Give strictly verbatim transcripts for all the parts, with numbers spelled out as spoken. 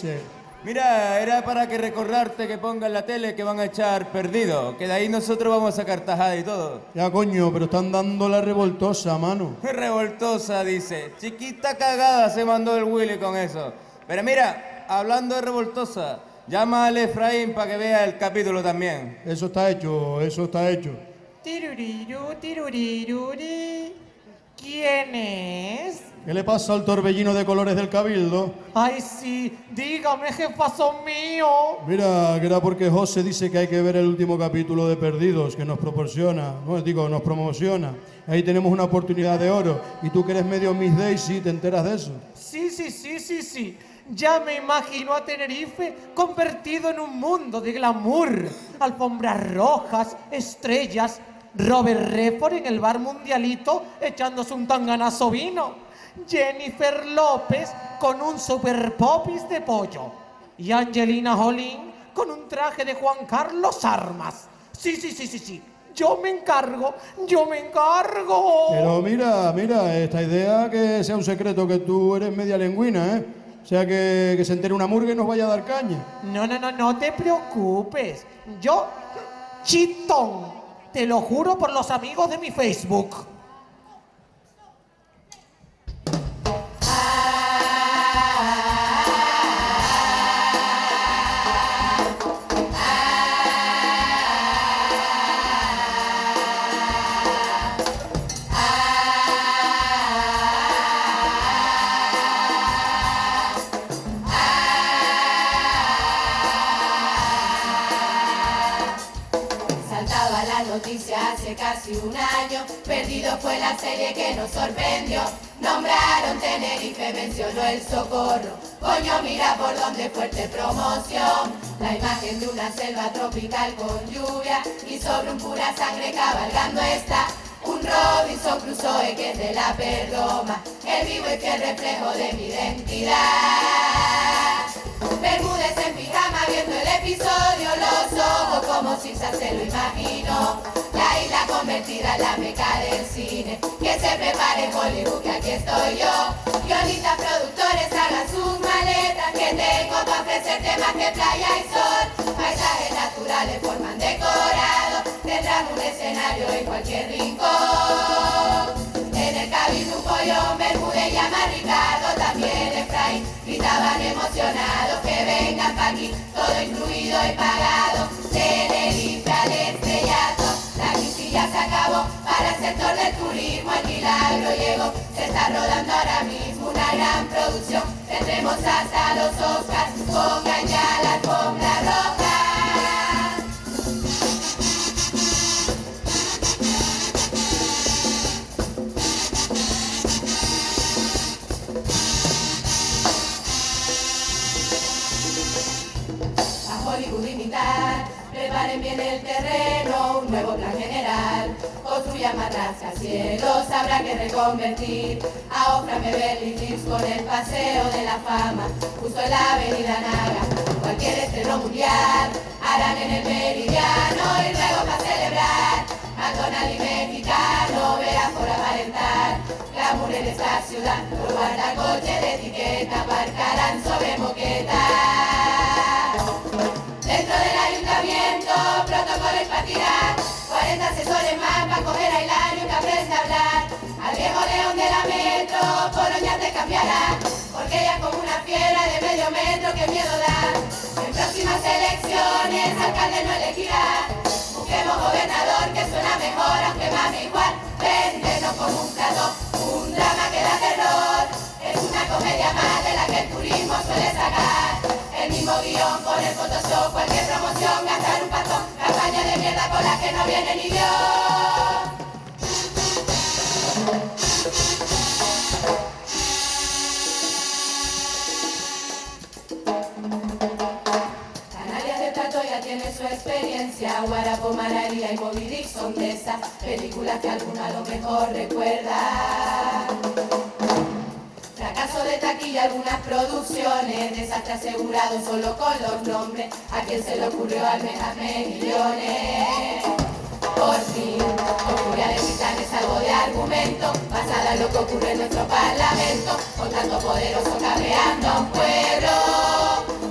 dice? Mira, era para que recordarte que ponga en la tele que van a echar Perdido, que de ahí nosotros vamos a sacar tajada y todo. Ya, coño, pero están dando la revoltosa, mano. Revoltosa, dice. Chiquita cagada se mandó el Willy con eso. Pero mira, hablando de revoltosa, llama al Efraín para que vea el capítulo también. Eso está hecho, eso está hecho. Tiruriru, tiruriruri. ¿Quién es? ¿Qué le pasa al torbellino de colores del Cabildo? Ay, sí, dígame, jefazo mío. Mira, que era porque José dice que hay que ver el último capítulo de Perdidos, que nos proporciona, no, digo, nos promociona. Ahí tenemos una oportunidad de oro. Y tú que eres medio Miss Daisy, ¿te enteras de eso? Sí, sí, sí, sí, sí. Ya me imagino a Tenerife convertido en un mundo de glamour. Alfombras rojas, estrellas, Robert Redford en el bar Mundialito echándose un tanganazo vino. Jennifer López con un super popis de pollo. Y Angelina Jolie con un traje de Juan Carlos Armas. Sí, sí, sí, sí, sí. Yo me encargo, yo me encargo. Pero mira, mira, esta idea que sea un secreto que tú eres media lengüina, ¿eh? O sea, que, que se entere una murga y nos vaya a dar caña. No, no, no, no te preocupes. Yo, chitón, te lo juro por los amigos de mi Facebook. Hace casi un año, Perdido fue la serie que nos sorprendió. Nombraron Tenerife, mencionó el Socorro. Coño, mira por dónde fuerte promoción. La imagen de una selva tropical con lluvia y sobre un pura sangre cabalgando está un Robinson Crusoe que es de la Perroma, el vivo y fiel reflejo de mi identidad. Bermúdez en pijama viendo el episodio, los ojos como si se lo imaginó. La isla convertida en la meca del cine, que se prepare Hollywood, que aquí estoy yo. Guionistas, productores, hagan sus maletas, que tengo para ofrecerte más que playa y sol. Paisajes naturales forman decorado, tendrán un escenario en cualquier rincón. En el Cabildo un pollón, Bermúdez llama a Ricardo, también Efraín, gritaban emocionados que vengan pa' aquí, todo incluido y pagado. Tenerife al estrellato, la crisis ya se acabó, para el sector del turismo el milagro llegó. Se está rodando ahora mismo una gran producción, tendremos hasta los Oscars, pongan ya la alfombra roja. Preparen bien el terreno, un nuevo plan general. Construyan más rascacielos, habrá que reconvertir a Oframe Beverly Hills con el paseo de la fama, justo en la avenida Naga. Cualquier estreno mundial harán en el Meridiano y luego para celebrar McDonald's y mexicano, verás por aparentar glamour en esta ciudad. Los guardacoches de etiqueta aparcarán sobre moqueta. Dentro del ayuntamiento, protocolos para tirar, cuarenta asesores más para coger a Hilario que aprenda a hablar. Al viejo león de la metro, Polonia te cambiará, porque ella es como una fiera de medio metro que miedo da. En próximas elecciones, alcalde no elegirá. Busquemos gobernador que suena mejor, aunque mame igual. Véndenos como un plato, un drama que da terror. Es una comedia más de la que el turismo suele sacar. El mismo guión con el Photoshop, cualquier promoción, gastar un patón, campaña de mierda con la que no viene ni Dios. Canarias de Plato ya tiene su experiencia, Guarapo, Mararía y Moby Dick son de esas películas que alguna a lo mejor recuerda. Fracaso de taquilla, algunas producciones, desastre asegurado solo con los nombres. ¿A quién se le ocurrió almejarme millones? Por fin, con furia de titanes algo de argumento, basada en lo que ocurre en nuestro parlamento, con tanto poderoso cabreando a un pueblo.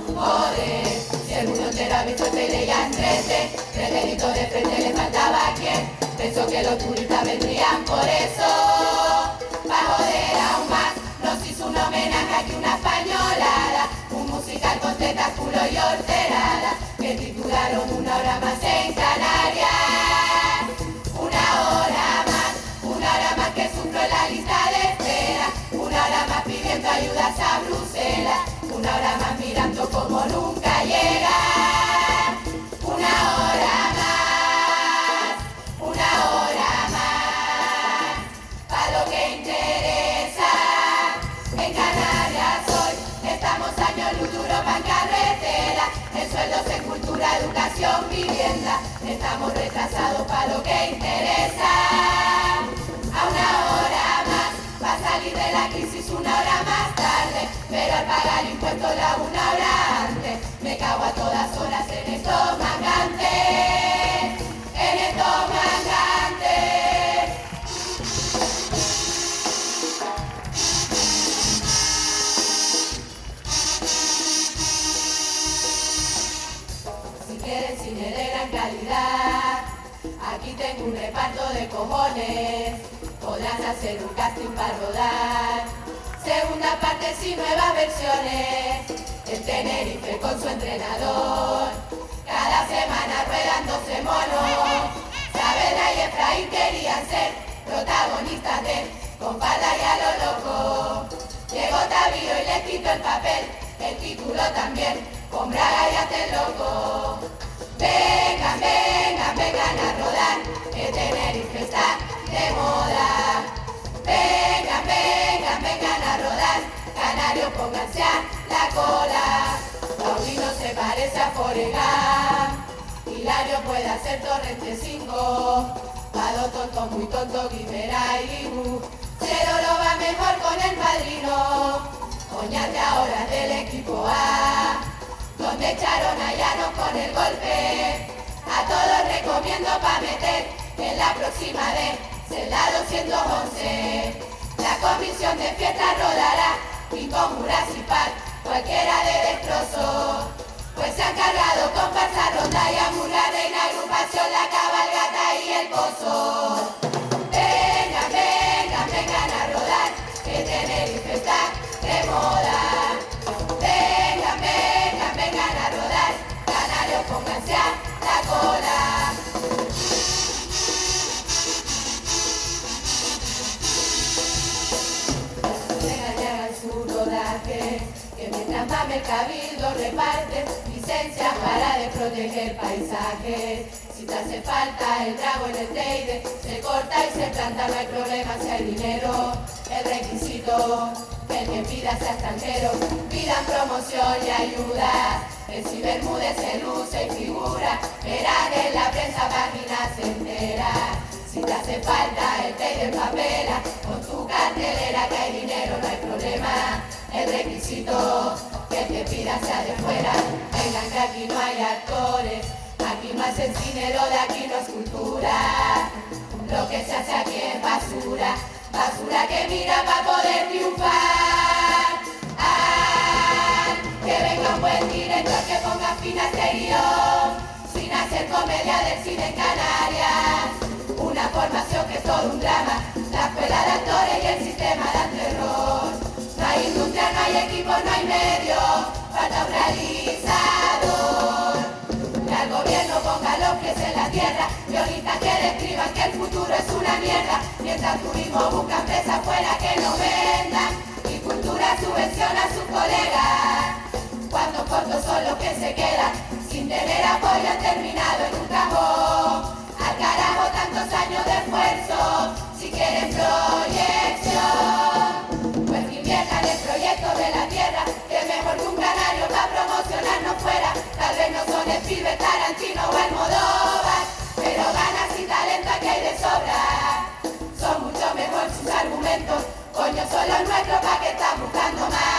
de frente le faltaba quien pensó que los turistas vendrían por eso. Pa' joder aún más, nos hizo un homenaje aquí una españolada, un musical con tetas, culo y horterada, que titularon Una hora más en Canarias. Una hora más, una hora más que sufro en la lista de espera, una hora más pidiendo ayudas a Bruselas, una hora más mirando como nunca llega. Una hora más, una hora más, pa' lo que interesa. En Canarias hoy estamos años luz duro pa' en carretera, en sueldos en cultura, educación, vivienda. Estamos retrasados pa' lo que interesa. A una hora más, va a salir de la crisis una hora más tarde, pero al pagar impuestos la una hora antes, me cago a todas horas en esto mangante, en esto mangante. Si quieres cine de gran calidad, aquí tengo un reparto de cojones, podrás hacer un casting para rodar. Segunda parte sin nuevas versiones, el Tenerife con su entrenador, cada semana ruedándose monos. Saavedra y Efraín querían ser protagonistas de Con falda y a lo loco. Llegó Tavío y le quitó el papel, el título también, con Braga y hasta el loco. Vengan, vengan, vengan a rodar, que Tenerife está de moda. Vengan, vengan, vengan a rodar, canarios pónganse a la cola. Paulino se parece a Forega, Hilario puede hacer Torrente cinco, Pado tonto, muy tonto, Guimera y Guimú. Cero lo va mejor con el padrino, Oñate ahora es del equipo A, donde echaron a Llanos con el golpe. A todos recomiendo pa' meter en la próxima de Celda doscientos once. La comisión de fiesta rodará y con Jurassic cualquiera de destrozo, pues se han cargado con farsa ronda y hamburga, reina, agrupación, la cabalgata y el pozo. Vengan, vengan, vengan a rodar, que Tenerife está de moda. Vengan, vengan, vengan a rodar, canarios pónganse a la cola. Que mientras mame el cabildo reparte licencias para de proteger paisajes. Si te hace falta el drago en el Teide, se corta y se planta, no hay problema si hay dinero. El requisito, el que pida sea extranjero, pidan promoción y ayuda. El Ciber Bermúdez se luce y figura, verán en la prensa páginas enteras. Si te hace falta el Teide en papela, con tu cartelera que hay dinero, no hay problema. El requisito, que el que pida sea de fuera. Vengan que aquí no hay actores, aquí no hacen cine, lo de aquí no es cultura. Lo que se hace aquí es basura, basura que mira para poder triunfar. Ah, que venga un buen director que ponga fin a este guión, sin hacer comedia del cine en Canarias. Una formación que es todo un drama, la escuela de actores y el sistema dan terror. No hay industria, no hay equipo, no hay medio, falta un realizador. Que al gobierno ponga los pies en la tierra, guionistas que describan que el futuro es una mierda. Mientras turismo busca empresas afuera que no vendan, y cultura subvenciona a sus colegas. Cuántos cortos son los que se quedan, sin tener apoyo han terminado en un cajón. Al carajo tantos años de esfuerzo, si quieren proyección. Inviertan el proyecto de la tierra, que mejor que un canario para promocionarnos fuera. Tal vez no son Spielberg, Tarantino o Almodóvar, pero ganas y talento aquí hay de sobra. Son mucho mejor sus argumentos, coño son los nuestros, pa' que están buscando más.